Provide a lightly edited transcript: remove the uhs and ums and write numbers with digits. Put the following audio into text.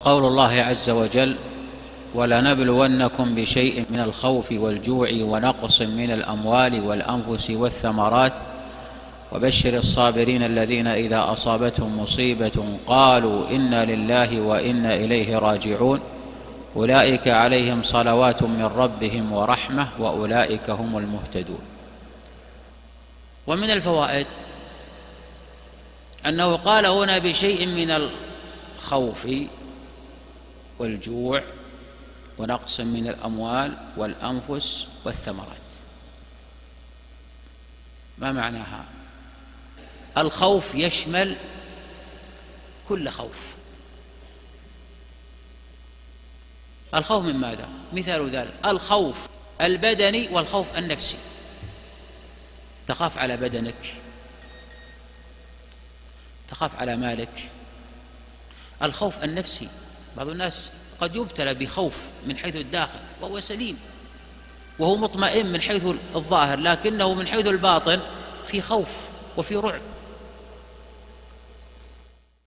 قول الله عز وجل: ولنبلونكم بشيء من الخوف والجوع ونقص من الأموال والأنفس والثمرات وبشر الصابرين الذين إذا أصابتهم مصيبة قالوا إنا لله وإنا إليه راجعون أولئك عليهم صلوات من ربهم ورحمة وأولئك هم المهتدون. ومن الفوائد أنه قال هنا بشيء من الخوف والجوع ونقص من الأموال والأنفس والثمرات. ما معناها؟ الخوف يشمل كل خوف. الخوف من ماذا؟ مثال ذلك الخوف البدني والخوف النفسي. تخاف على بدنك، تخاف على مالك. الخوف النفسي، بعض الناس قد يبتلى بخوف من حيث الداخل وهو سليم وهو مطمئن من حيث الظاهر، لكنه من حيث الباطن في خوف وفي رعب.